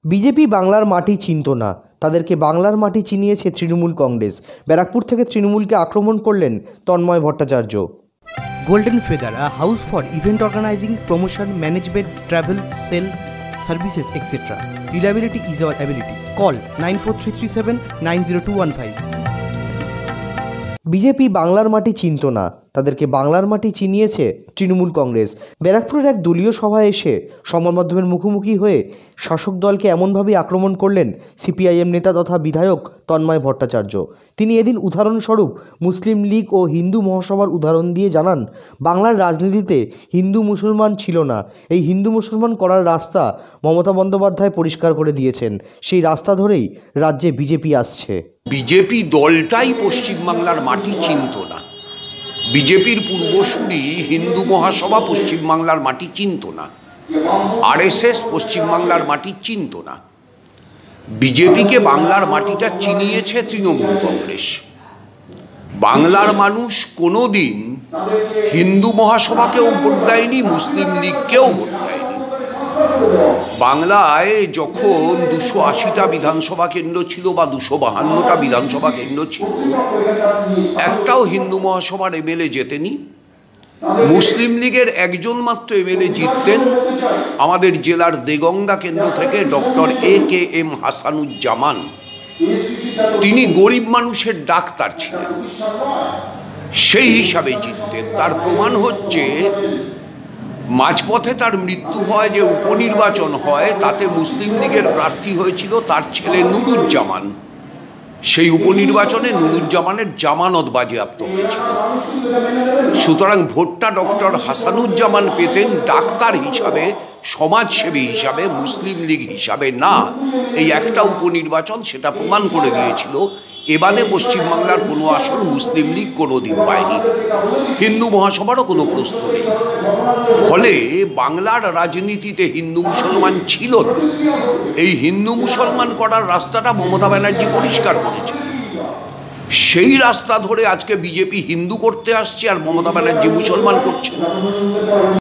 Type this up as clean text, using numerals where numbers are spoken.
BJP বাংলার মাটি চিনত না, তাদেরকে বাংলার মাটি চিনিয়েছে তৃণমূল কংগ্রেস। ব্যারাকপুর থেকে তৃণমূলকে আক্রমণ করলেন Tanmoy Bhattacharya. Golden Feather, a house for event organizing, promotion, management, travel, sale, services, etc. Reliability is our ability. Call 94337 90215. BJP বাংলার মাটি চিনত না, তাদেরকে বাংলার মাটি চিনিয়েছে তৃণমূল কংগ্রেস। ব্যারাকপুরের এক দলীয় সভায় এসে সংবাদ মাধ্যমের মুখোমুখি হয়ে শাসক দলকে এমনভাবেই আক্রমণ করলেন সিপিআইএম নেতা তথা বিধায়ক তন্ময় ভট্টাচার্য। তিনি এদিন উদাহরণস্বরূপ মুসলিম লীগ ও হিন্দু মহাসভার উদাহরণ দিয়ে জানান, বাংলার রাজনীতিতে হিন্দু মুসলমান ছিল না, এই হিন্দু মুসলমান করার রাস্তা মমতা বন্দ্যোপাধ্যায় পরিষ্কার করে দিয়েছেন। সেই রাস্তা ধরেই রাজ্যে বিজেপি আসছে। বিজেপি দলটাই পশ্চিমবাংলার মাটি চিনত না। বিজেপির পূর্বসূরি হিন্দু মহাসভা পশ্চিমবাংলার মাটি চিনত না, আরএসএস পশ্চিমবাংলার মাটি চিনত না। বিজেপিকে বাংলার মাটিটা চিনিয়েছে তৃণমূল কংগ্রেস। বাংলার মানুষ কোনোদিন হিন্দু মহাসভাকেও ভোট দেয়নি, মুসলিম লীগকেও ভোট দেয়নি। বাংলায় যখন 280টা বিধানসভা কেন্দ্র ছিল বা 252টা বিধানসভা কেন্দ্র ছিল, একটাও হিন্দু মহাসভার এমএলএ জেতেনি। মুসলিম লীগের একজন মাত্র এমএলএ জিততেন আমাদের জেলার দেগঙ্গা কেন্দ্র থেকে, ডক্টর AKM হাসানুজ্জামান। তিনি গরিব মানুষের ডাক্তার ছিলেন, সেই হিসাবে জিততেন। তার প্রমাণ হচ্ছে মাঝপথে তার মৃত্যু হয়, যে উপনির্বাচন হয়, তাতে মুসলিম লীগের প্রার্থী হয়েছিল তার ছেলে নুরুজ্জামান। সেই উপনির্বাচনে নুরুজ্জামানের জামানত বাজেয়াপ্ত হয়েছিল। সুতরাং ভোটটা ডক্টর হাসানুজ্জামান পেতেন ডাক্তার হিসাবে, সমাজসেবী হিসাবে, মুসলিম লীগ হিসাবে না। এই একটা উপনির্বাচন সেটা প্রমাণ করে দিয়েছিল। এবারে পশ্চিমবাংলার কোনো আসন মুসলিম লীগ কোনোদিন পায়নি, হিন্দু মহাসভারও কোনো প্রশ্ন নেই। ফলে বাংলার রাজনীতিতে হিন্দু মুসলমান ছিল না। এই হিন্দু মুসলমান করার রাস্তাটা মমতা ব্যানার্জি পরিষ্কার করেছে। সেই রাস্তা ধরে আজকে বিজেপি হিন্দু করতে আসছে আর মমতা ব্যানার্জি মুসলমান করছে।